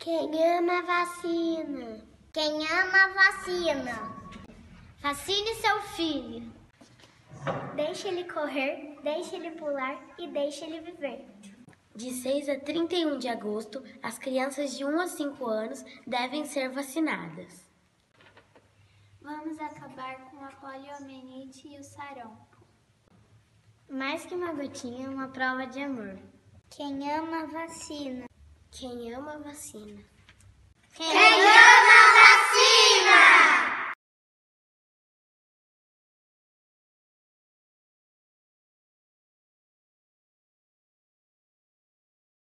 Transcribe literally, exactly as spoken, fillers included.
Quem ama vacina. Quem ama vacina. Vacine seu filho. Deixe ele correr, deixe ele pular e deixe ele viver. De seis a trinta e um de agosto, as crianças de um a cinco anos devem ser vacinadas. Vamos acabar com a poliomielite e o sarampo. Mais que uma gotinha, uma prova de amor. Quem ama vacina. Quem ama vacina. Quem ama